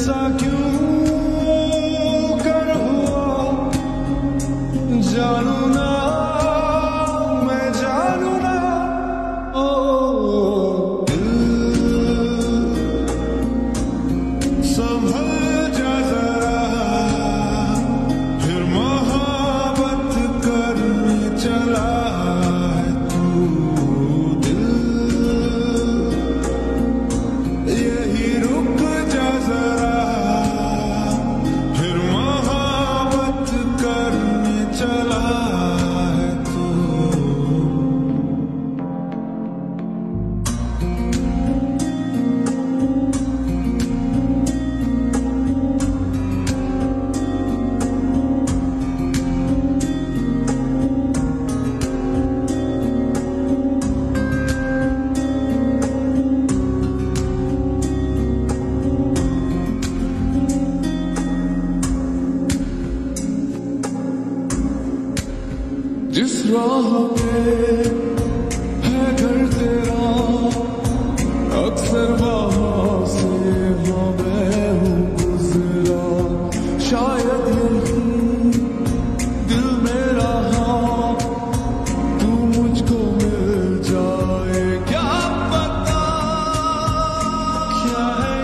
ऐसा क्यों कर हुआ जानू ना मैं जानू ना ओ संभल जा जरा फिर मोहब्बत करने चला है तू दिल यही रुक जा जरा फिर मोहब्बत करने चला है तू जिस राह पे है घर तेरा अक्सर वहाँ से हाँ मैं हूँ गुजरा शायद यही दिल मेरा हाँ तू मुझको मिल जाए क्या पता क्या है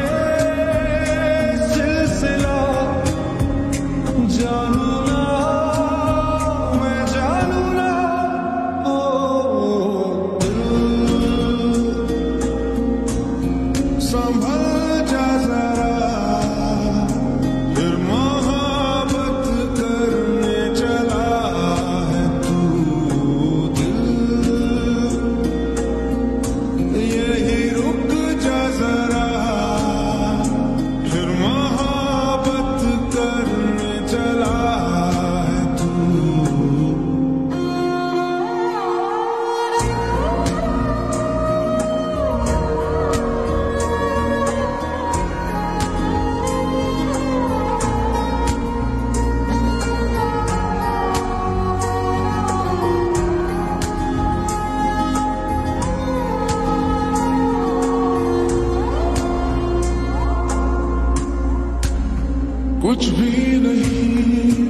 ये सिलसिला जानू ना मैं जानू ना ओ दिल संभल जा जरा फिर मोहब्बत करने चला है तू दिल यही रुक जा जरा फिर मोहब्बत करने चला है तू कुछ भी नहीं